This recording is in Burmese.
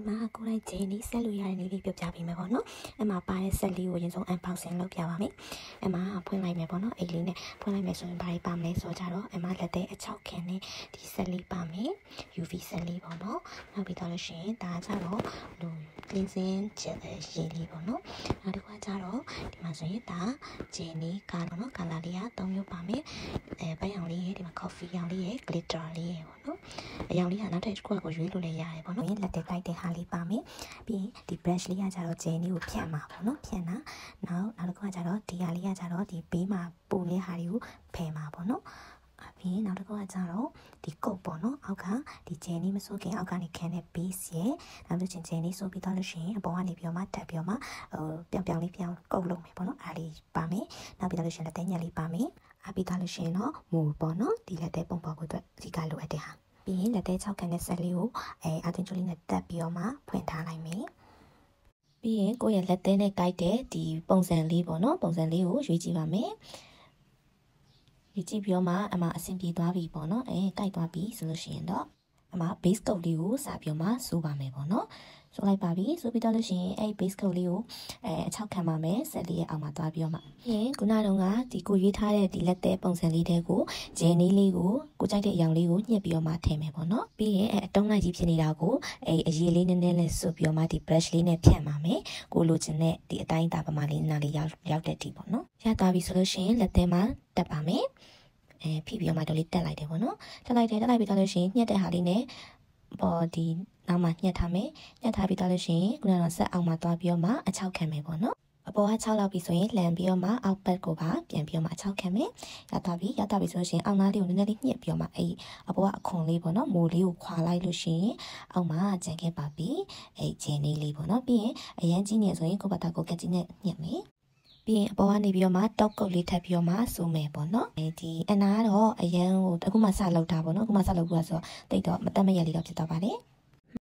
မှာကိုယ်တိုင်ဂျင်းလေးဆက်လို့ရတဲ့နည်းလေးပြောပြပေးမယ်ပေါ့နော်အဲ့မှာပါတဲ့ဆက်လေးကိုအရင်ဆုံး unboxing လုပ်ပြပါမယ်အဲ့မှာဖွင့်လိုက်မယ်ပေါ့နော်အဲ့လေးနဲ့ဖွင့်လိုက်မယ်ဆိုရင်ဘာတွေပါမလဲဆိုတော့အဲ့မှာလက်သေးအချောက်ခင်နဲ့ဒီဆက်လေးပါမယ် UV ဆက်လေးပေါ့နော်နောက်ပြီးတော့လို့ရှိရင်ဒါကြတော့လူ cleansing ချက်ရေးလေးပေါ့နော်နောက်တစ်ခါကျတော့ဒီမှာဆိုရင်ဒါဂျင်းလေးကတော့နော် color လေးက3မျိုးပါမယ်ပန်းရောင်လေးရဲ့ဒီမှာ coffee ရောင်လေးရဲ့ glitter လေးရဲ့ပေါ့နော်အရောင်လေးကနောက်ထပ်တစ်ခုကိုရွေးလို့လည်းရတယ်ပေါ့နော်လက်သေးတိုက်တဲ့ဟာလေးပါမယ်ပြီးဒီ brush လေးကကြတော့ဂျင်းလေးကိုဖြတ်မှာပေါ့နော်ဖြတ်တာနောက်တစ်ခုကကြတော့ဒီဟာလေးကကြတော့ဒီဘေးမှာပုံလေးဟာတွေကိုဖယ်မှာပေါ့နော်ပြီးနောက်တစ်ခုကကြတော့ဒီကုတ်ပေါ့နော်အောက်ကဒီဂျင်းလေးမစိုးခင်အောက်ကနေခံတဲ့ base ရဲ့နောက်လို့ချင်းဂျင်းလေးစိုးပြီးတော့လို့ရှိရင်အပေါ်ကနေပြီးတော့မှတက်ပြီးတော့မှပြောင်လေးပြောင်ကုတ်လုံးမယ်ပေါ့နော်အားလေးပါမယ်နောက်ပြီးတော့လို့ရှိရင်လက်သေးညက်လေးပါမယ်အားပြီးတော့လို့ရှိရင်တော့မူပေါ့နော်ဒီလက်သေးပုံပေါ်ဖို့အတွက်အဓိကလိုအပ်တဲ့ဟာပြီးရင်လက်သေး6ခန်းနဲ့ဆက်လေးကိုအတင်ချိုလေးနဲ့တက်ပြီးတော့မှဖွင့်ထားလိုက်မယ်ပြီးရင်ကိုယ့်ရဲ့လက်သေးနဲ့ကိုက်တဲ့ဒီပုံစံလေးပေါ့နော်ပုံစံလေးကိုရွေးကြည့်ပါမယ်ဒီကြည့်ပြီးတော့မှအမအဆင်ပြေသွားပြီပေါ့နော်ကိုက်သွားပြီဆိုလို့ရှိရင်တော့အမ base coat လေးကိုစပြီးတော့မှစူးပါမယ်ပေါ့နော်ဆိုလိုက်ပါပြီဆိုပြီးတော့လို့ရှိရင်base coat လေးကိုအချောက်ခံပါမယ်ဆက်လေးရဲ့အောက်မှာသွားပြီးတော့မှပြီးရင်ခုနတုန်းကဒီကိုရွေးထားတဲ့ဒီလက်သေးပုံစံလေးတွေကိုဂျင်းလေးလေးကိုကိုကြိုက်တဲ့အရောင်လေးကိုညှက်ပြီးတော့မှထည့်မယ်ပေါ့နော်ပြီးရင်အတုံးလိုက်ကြီးဖြစ်နေတာကိုအရေးလေးနည်းနည်းလေးဆွပြီးတော့မှဒီ brush လေးနဲ့ဖြတ်ပါမယ်ကိုလိုချင်တဲ့ဒီအတိုင်းတာပမာလေးနားလေးရောက်တဲ့ဒီပေါ့နော်ရသွားပြီဆိုလို့ရှိရင်လက်သေးမှာတက်ပါမယ်ဖိပြီးတော့မှတော့လေးတက်လိုက်တယ်ပေါ့နော်တက်လိုက်ပြီးတော့လို့ရှိရင်ညှက်တဲ့ဟာလေးနဲ့ပေါ်ဒီနောက်မှာညှက်ထားမယ်ညှက်ထားပြီးတော့လို့ရှိရင်ခုနကဆက်အောင်မှာသွားပြီးတော့မှအချောက်ခံမယ်ပေါ့နော်အပေါ်က6လောက်ပြီဆိုရင်လှန်ပြီးတော့မှအောက်ဘက်ကိုပါပြန်ပြီးတော့မှအချောက်ခံမယ်ရသွားပြီဆိုလို့ရှိရင်အောက်နားလေးကိုနည်းနည်းလေးညှက်ပြီးတော့မှအပေါ်ကအခွန်လေးပေါ့နော်မိုးလေးကိုခွာလိုက်လို့ရှိရင်အောက်မှာကြံခဲ့ပါပြီဂျင်းလေးပေါ့နော်ပြီးရင်အရန်ကြီးနေဆိုရင်ကိုယ့်ဘာသာကိုကက်ကြီးနဲ့ညှက်မယ်ပြီးရင်အပေါ်ကနေပြီးတော့မှတော့ကုတ်လေးထပ်ပြီးတော့မှစူမယ်ပေါ့နော်ဒီအနာကတော့အရန်ကိုအခုမှစလောက်တာပေါ့နော်အခုမှစလောက်ဘူးဆိုတော့တိတ်တော့မတက်မရက်လေးတော့ဖြစ်သွားပါတယ်